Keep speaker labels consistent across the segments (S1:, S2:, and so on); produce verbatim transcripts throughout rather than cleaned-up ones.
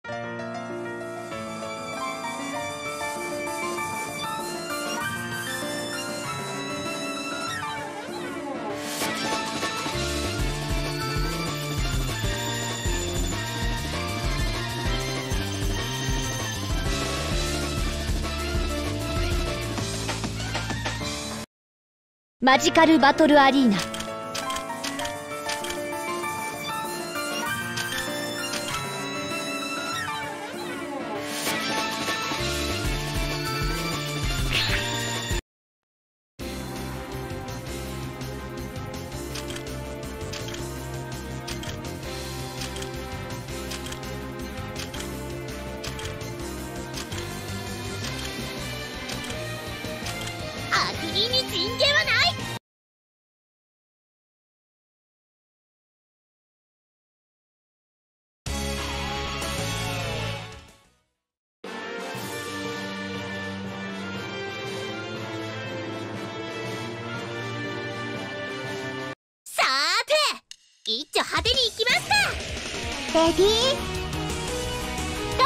S1: マジカルバトルアリーナ。
S2: アグリに人間はない。さーて、一丁派手に行きますか。レディーゴ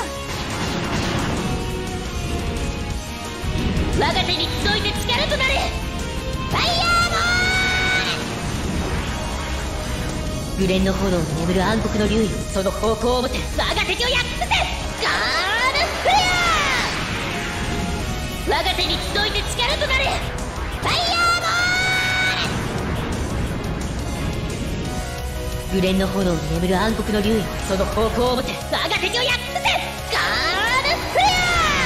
S2: ー。我が手に集いて力となるファイヤーボール。
S3: 紅蓮の炎に眠る暗黒の竜よ、その方向を持て。
S2: 我が敵をやっつけてガードフレア。我が手に集いて力となるファイヤーボール。
S3: 紅蓮の炎に眠る暗黒の竜よ、その方向を持て。
S2: 我が敵をやっつけてガードフレア。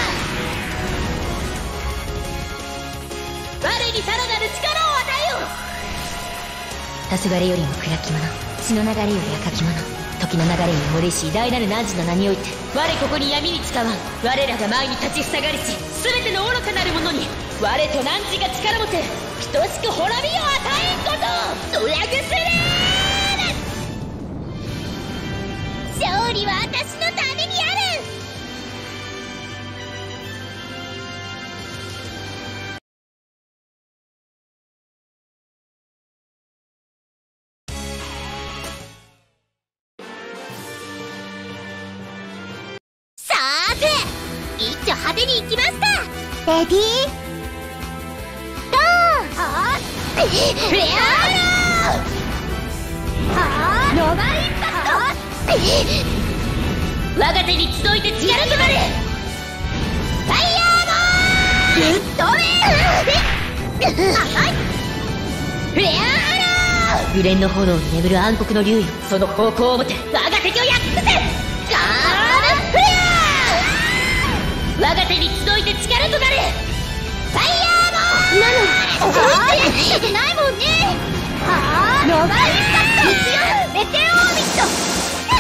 S2: 我にさらなる力を与えよう。
S3: 黄昏よりも暗き者、血の流れより赤き者、時の流れに漏れし偉大なる汝の名において、我ここに闇に誓わん。我らが前に立ちふさがりし全ての愚かなる者に、我と汝が力もて等しく滅びを与えんことをドラグスレール。
S2: 勝利は私のためにある。さーて、一丁派手に行きますか。レディーゴー。はあフレアーはあノバインパクト。我が手に集いて力となるファイヤーボール。ぶっ飛べフレアーロー。
S3: 紅蓮の炎に眠る暗黒の竜よ、その方向を持て。
S2: 我が敵をやっつけガードフレア。我が手に集いて力となるファイヤーボール。なのああやりたくないもんね。はあノバインパクトメテオービット。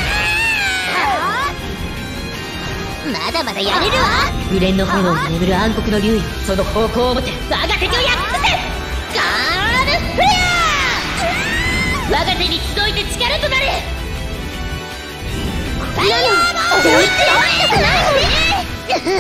S2: まだまだやれるわ。
S3: 紅蓮の炎に眠る暗黒の竜よ、その方向を持て。
S2: 我が敵をやっつけガードフレア。我が手に集いて力となるファイヤーボール。追いついてくないもんね。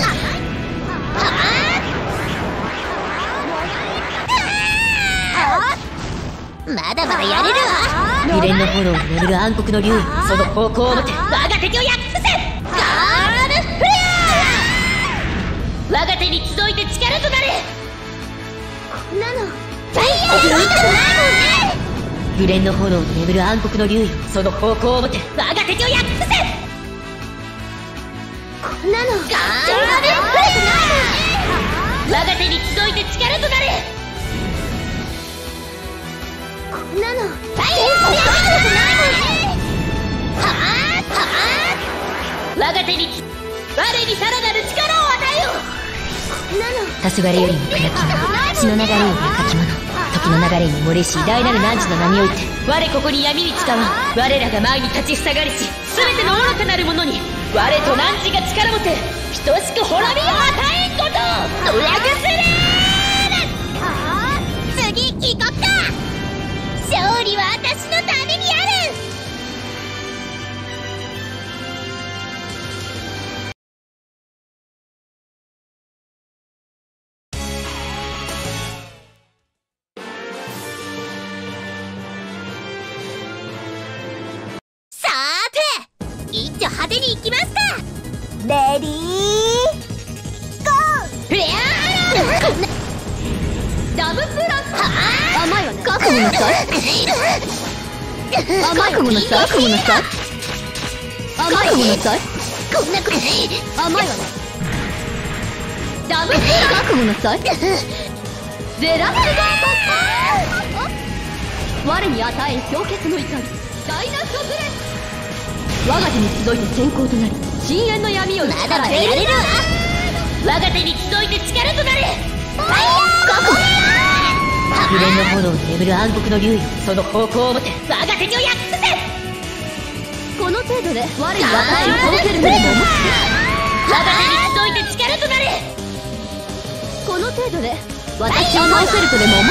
S2: まだまだやれるわ。
S3: 紅蓮の炎に眠る暗黒の竜よ、その方向を持て。
S2: 我が敵をやっつけガードフレア。我が手に集いて力となるこんなのファイヤーボール。追いたくないもんね。
S3: 紅蓮の炎に眠る暗黒の竜よ、その方向を持て。
S2: 我が敵をやっつけこんなのガードフレア。我が手に集いて力となるこんなのファイヤーボール。追いたくないもんね。はあはあ我が手に我にさらなる力を与えよう。こんなの
S3: 黄昏よりも暗き者、血の流れより赤き者、時の流れに漏れし偉大なる汝の名において、我ここに闇に誓わん。我らが前に立ちふさがりし全ての愚かなる者に、我と汝が力もて等しく滅びを与えんことをドラグスレール。はあ次行こっか。勝利は私のためにある。さーて、一丁派手に行きますか。
S2: レディーゴー。フレアー
S3: ダブプラス。
S2: 甘いわね。
S3: 覚悟なさい。甘いわね。覚悟なさい。甘いわなさい。
S2: こんなこと
S3: 甘いわね。ダブプラス。覚悟なさい。ゼラスガート。我に与え氷結の怒り。ダイナソブレス。我が手に集いて先行となり深淵の闇を
S2: まだまだやれるわ。
S3: 我が手に集いて力となれ。
S2: ファイヤー
S3: 紅蓮の炎に眠る暗黒の竜よ、その方向をもて我が敵を焼き尽せ。この程度で我に与える届けるものも持つ。我が手に集いて力となれ。この程度で私を倒せるとでも思って。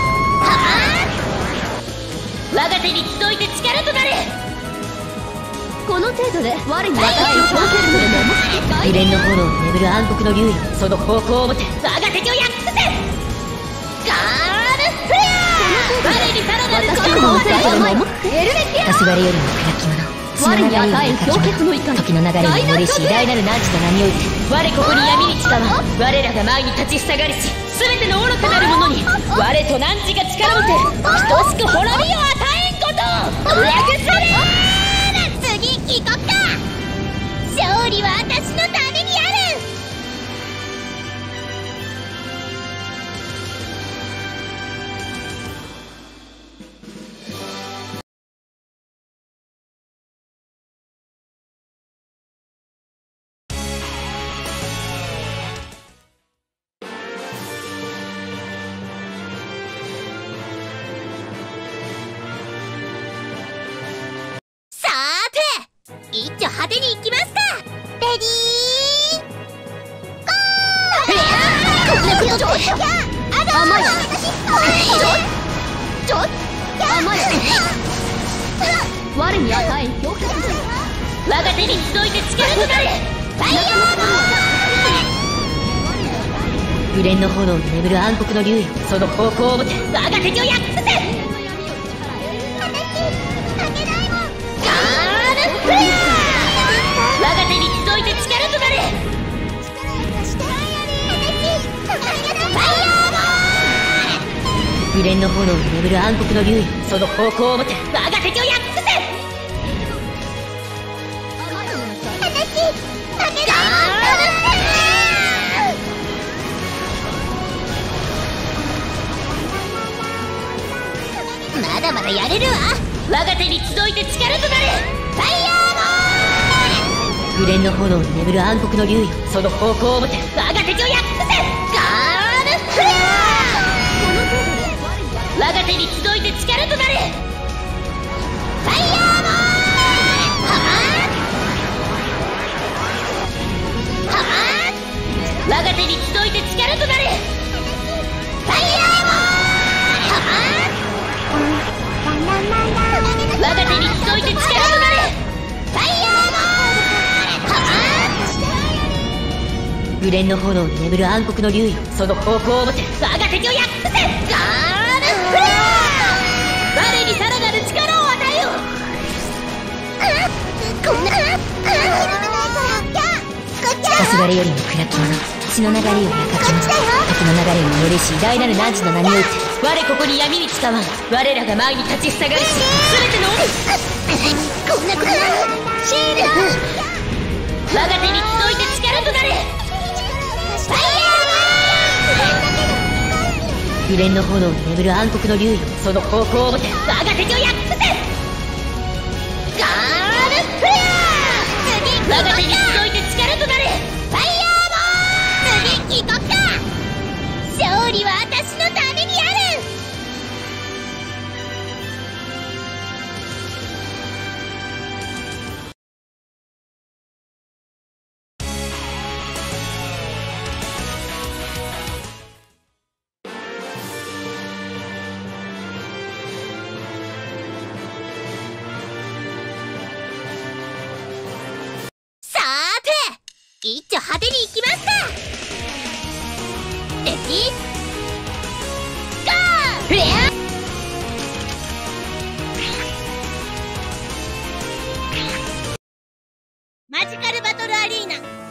S3: 我が手に集いて力となれ。この程度で我に与える届けるとでも思って。紅蓮の炎に眠る暗黒の竜よ、その方向をもて我が敵を焼き尽せ。
S2: ガールフレア。
S3: 我にさらなる
S2: 私を倒せるとでも思って。エルメティア。
S3: 黄昏よりも暗き者、我に与える氷結の怒り。時の流れに溺れし偉大なる汝の名において我ここに闇に誓わん。我らが前に立ちふさがりし全ての愚かなる者に我と汝が力を持て等しく滅びを与えんことを略すれ。
S2: 次行こっか。勝利は私のためにある。一丁派手に行きますか。レディーゴー。フレアー。こんなことちょっと甘い。ちょっちょっ甘い。
S3: 我に与えん氷結。我が手に集いて力となれ。
S2: ファイヤーボー。
S3: 紅蓮の炎に眠る暗黒の竜よ、その方向をもて我が敵を焼き尽せ。我が手に集いて力となれ。紅蓮の炎に眠る暗黒の竜よ、その方向をもて我が敵を焼き尽せ。
S2: まだまだやれるわ。
S3: 我が手に集いて力となれ。
S2: ファイヤー
S3: 紅蓮の炎に眠る暗黒の竜よ、その方向をもて我が敵を焼き尽せ。
S2: ガールフレ
S3: ア。我が手に集いて力となれ。
S2: ファイヤーボール。はあはあ。
S3: 我が手に集いて力となれ。
S2: ファイヤーボール。はあ。
S3: 我が手に集いて力となれ。
S2: ファイヤーボール。
S3: 紅蓮の炎に眠る暗黒の竜よ、その方向をもて我が敵を焼き尽せ。
S2: ガールフレア。
S3: 我にさらなる力を与えよ。
S2: こんな
S3: 黄昏よりも暗き者、血の流れより赤き者、時の流れに溺れし偉大なる汝の名において我ここに闇に誓わん。我らが前に立ちふさがりし全ての
S2: こんなことシールド。
S3: 我が手に集いて力となれ。
S2: ファイヤー
S3: 紅蓮の炎に眠る暗黒の竜よ、その方向をもて我が敵を焼き尽せ。
S2: ガールフレア。
S3: 我が手に集いて力となれ。
S2: ファイヤーボール。次行こっか。勝利は私のためにある。一丁派手に行きますか。レディーゴー。フレア。マジカルバトルアアリーナ。